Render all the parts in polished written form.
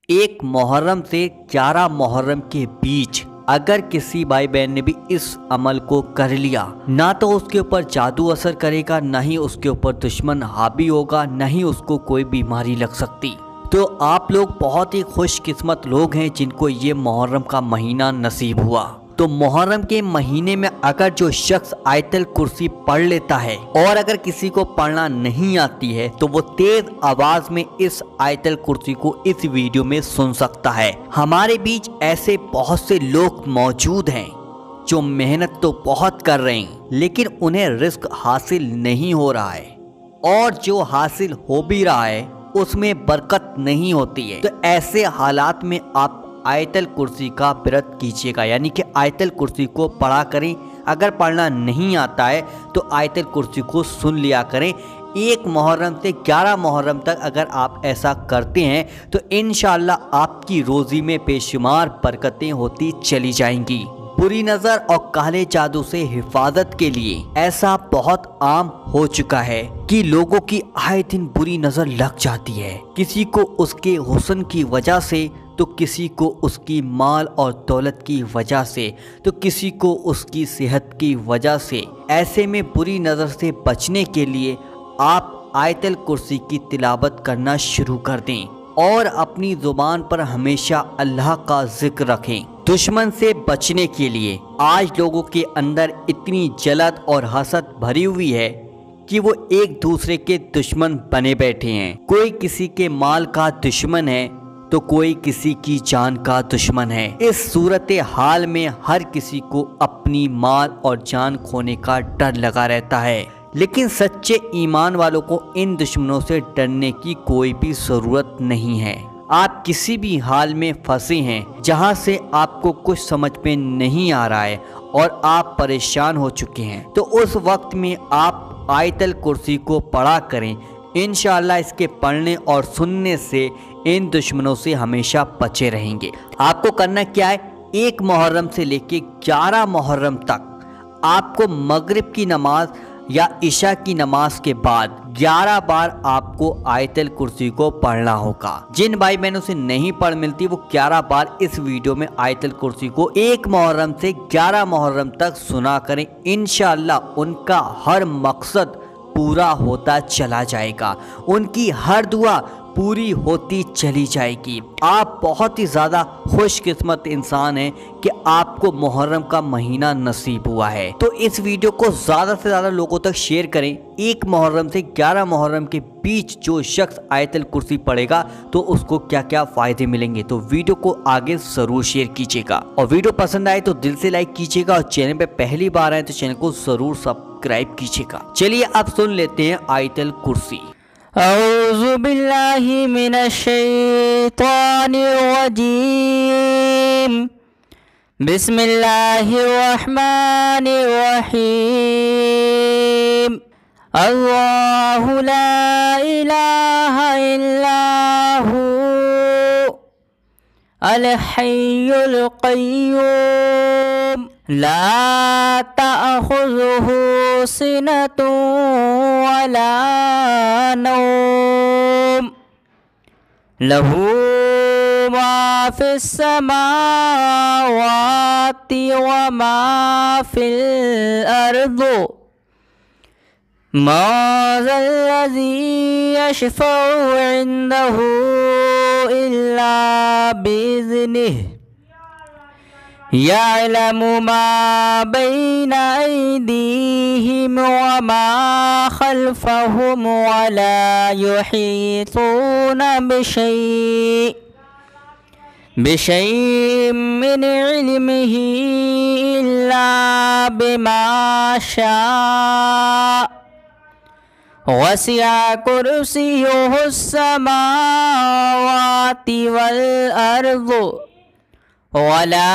1 मुहर्रम से 11 मुहर्रम के बीच अगर किसी भाई बहन ने भी इस अमल को कर लिया, ना तो उसके ऊपर जादू असर करेगा, ना ही उसके ऊपर दुश्मन हावी होगा, ना ही उसको कोई बीमारी लग सकती। तो आप लोग बहुत ही खुशकिस्मत लोग हैं जिनको ये मुहर्रम का महीना नसीब हुआ। तो मुहर्रम के महीने में अगर जो शख्स आयतल कुर्सी पढ़ लेता है और अगर किसी को पढ़ना नहीं आती है तो वो तेज आवाज में इस आयतल कुर्सी को इस वीडियो में सुन सकता है। हमारे बीच ऐसे बहुत से लोग मौजूद हैं जो मेहनत तो बहुत कर रहे हैं लेकिन उन्हें रिस्क हासिल नहीं हो रहा है, और जो हासिल हो भी रहा है उसमें बरकत नहीं होती है। तो ऐसे हालात में आप आयतल कुर्सी का व्रत कीजिएगा, यानी कि आयतल कुर्सी को पढ़ा करें। अगर पढ़ना नहीं आता है तो आयतल कुर्सी को सुन लिया करें। 1 मुहर्रम से 11 मुहर्रम तक अगर आप ऐसा करते हैं तो इंशाअल्लाह आपकी रोज़ी में बेशुमार बरकतें होती चली जाएंगी। बुरी नज़र और काले जादू से हिफाजत के लिए ऐसा बहुत आम हो चुका है कि लोगों की आए दिन बुरी नज़र लग जाती है। किसी को उसके हुस्न की वजह से, तो किसी को उसकी माल और दौलत की वजह से, तो किसी को उसकी सेहत की वजह से। ऐसे में बुरी नज़र से बचने के लिए आप आयतल कुर्सी की तिलावत करना शुरू कर दें और अपनी ज़ुबान पर हमेशा अल्लाह का जिक्र रखें। दुश्मन से बचने के लिए आज लोगों के अंदर इतनी जलन और हसद भरी हुई है कि वो एक दूसरे के दुश्मन बने बैठे हैं। कोई किसी के माल का दुश्मन है तो कोई किसी की जान का दुश्मन है। इस सूरत हाल में हर किसी को अपनी माल और जान खोने का डर लगा रहता है, लेकिन सच्चे ईमान वालों को इन दुश्मनों से डरने की कोई भी ज़रूरत नहीं है। आप किसी भी हाल में फंसे हैं जहां से आपको कुछ समझ में नहीं आ रहा है और आप परेशान हो चुके हैं, तो उस वक्त में आप आयतल कुर्सी को पढ़ा करें। इंशाअल्लाह इसके पढ़ने और सुनने से इन दुश्मनों से हमेशा बचे रहेंगे। आपको करना क्या है, 1 मुहर्रम से लेके 11 मुहर्रम तक आपको मगरिब की नमाज या इशा की नमाज के बाद 11 बार आपको आयतल कुर्सी को पढ़ना होगा। जिन भाई बहनों से नहीं पढ़ मिलती वो 11 बार इस वीडियो में आयतल कुर्सी को 1 मुहर्रम से 11 मुहर्रम तक सुना करें। इंशाअल्लाह उनका हर मकसद पूरा होता चला जाएगा, उनकी हर दुआ पूरी होती चली जाएगी। आप बहुत ही ज़्यादा खुशकिस्मत इंसान हैं कि आपको मुहर्रम का महीना नसीब हुआ है। तो इस वीडियो को ज़्यादा से ज़्यादा लोगों तक शेयर करें। 1 मुहर्रम से 11 मुहर्रम के बीच जो शख्स आयतल कुर्सी पढ़ेगा तो उसको क्या क्या फ़ायदे मिलेंगे। तो वीडियो को आगे ज़रूर शेयर कीजिएगा, और वीडियो पसंद आए तो दिल से लाइक कीजिएगा, और चैनल पे पहली बार आए तो चैनल को ज़रूर सब्सक्राइब कीजिएगा। चलिए अब सुन लेते हैं आयतल कुर्सी। औज़ु बिल्लाहि मिनश शैतानिर रजीम। बिस्मिल्लाहिर रहमानिर रहीम। अल्लाहु ला इलाहा इल्ला हु अल हय्युल क़य्यूम ला तअख़ुज़ुहु सिनतुन वला नौम लहू मा फिस समावाति व मा फिल अर्ज़ मा ज़ल्लज़ी यशफ़उ इंदहु इल्ला बिइज़्निहि यअलमु मा बैना अयदीहिम व मा खल्फहुम व ला युहीतूना बिशैइन मिन इल्मिही इल्ला बिमा शाअ वसिअ कुर्सियुहुस समावाति वल अर्ज़ वला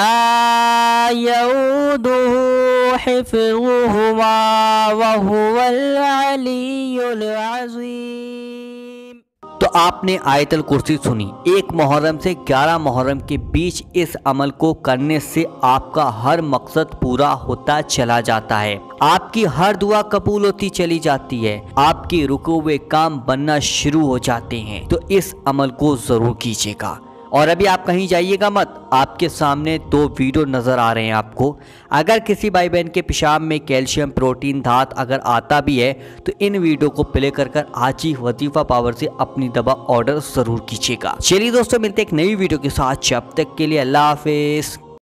यऊदुहु हिफ़्ज़ुहुमा वहुवल अलियुल अज़ीम। तो आपने आयतल कुर्सी सुनी। 1 मुहर्रम से 11 मुहर्रम के बीच इस अमल को करने से आपका हर मकसद पूरा होता चला जाता है, आपकी हर दुआ कबूल होती चली जाती है, आपके रुके हुए काम बनना शुरू हो जाते हैं। तो इस अमल को जरूर कीजिएगा। और अभी आप कहीं जाइएगा मत, आपके सामने 2 वीडियो नज़र आ रहे हैं आपको। अगर किसी भाई बहन के पेशाब में कैल्शियम, प्रोटीन, धात अगर आता भी है तो इन वीडियो को प्ले कर आज ही वजीफा पावर से अपनी दवा ऑर्डर ज़रूर कीजिएगा। चलिए दोस्तों, मिलते एक नई वीडियो के साथ, जब तक के लिए अल्लाह हाफिज़।